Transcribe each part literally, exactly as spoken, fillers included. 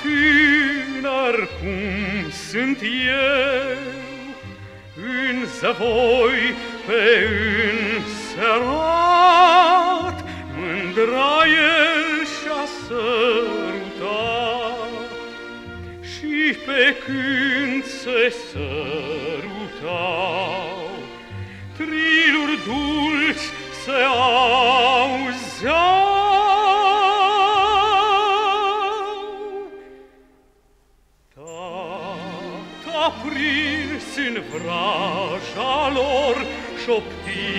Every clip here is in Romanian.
tânăr cum sunt eu, în zăvoi pe înserat, mândra el și-a sărutat, și pe când se sărutau, triluri dulci se auzeau. Tata prins în vraja lor șopti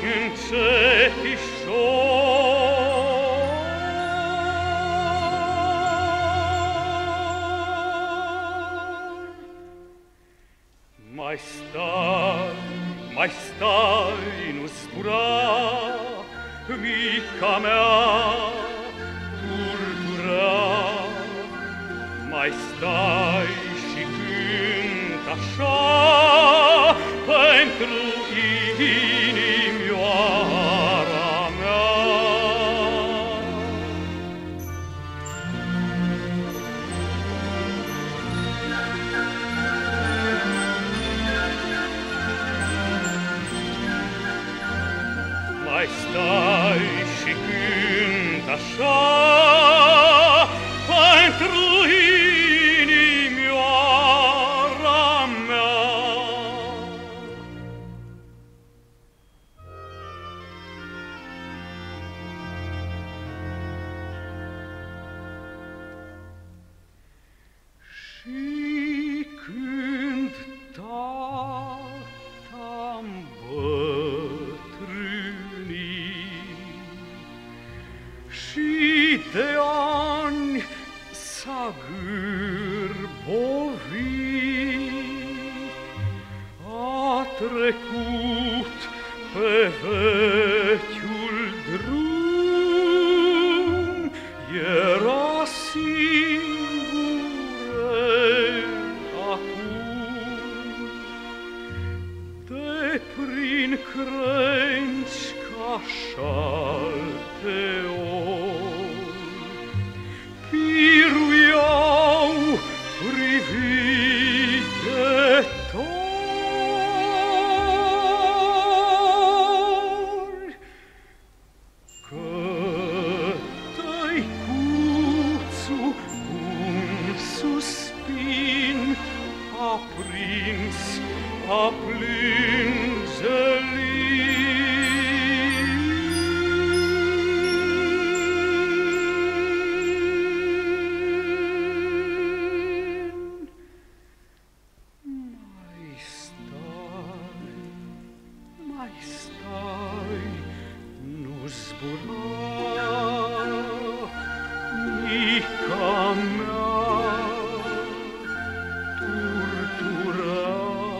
încetișor. Mai stai, mai stai, nu zbura, mica mea turtura. Mai stai și cânt așa pentru inimioara mea. Mai stai și cânt așa pentru inimioara mea. Și când tata-m și de ani s-a gârbovit, a trecut pe vechiul drum, era singur acum, de prin crengi ca șalte piruiau privighetorii, că tăicuțul un suspin aprins a plânge-li. Mai stai, nu zbura, mica mea turtura.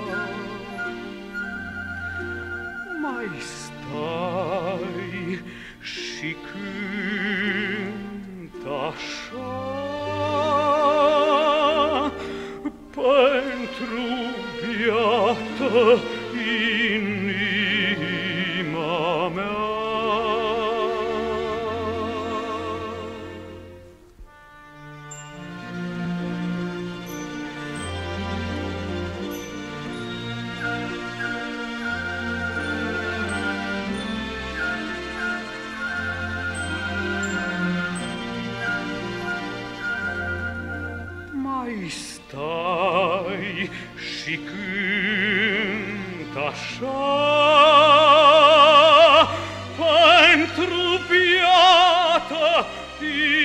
Mai stai și cânt așa pentru biată inima mea. Mai stai și cânt așa pentru biată